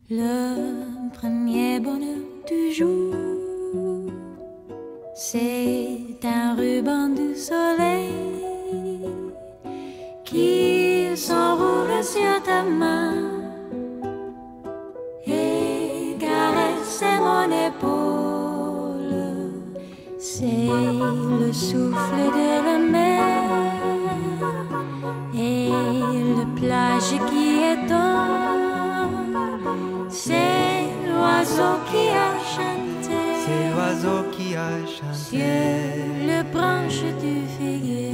Le premier bonheur du jour, c'est un ruban du soleil qui s'enroule sur ta main et caresse mon épaule. C'est le souffle de la mer et la plage qui étend. C'est l'oiseau qui a chanté, c'est l'oiseau qui a chanté sur les branches du figuier.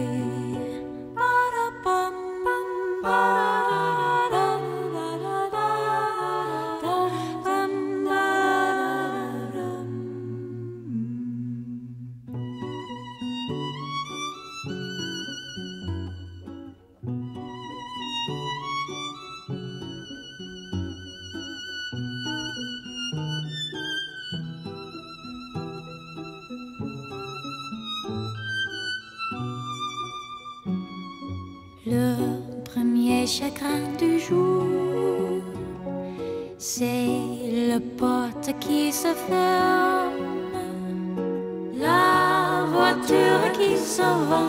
Le premier chagrin du jour, c'est la porte qui se ferme, la voiture qui s'en va,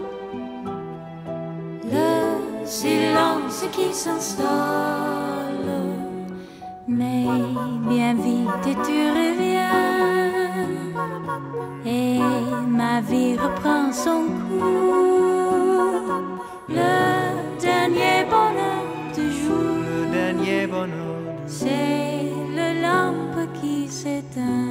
le silence qui s'installe. Mais bien vite tu reviens et ma vie reprend son cours. Le dernier bonheur du jour, le dernier bonheur, c'est la lampe qui s'éteint.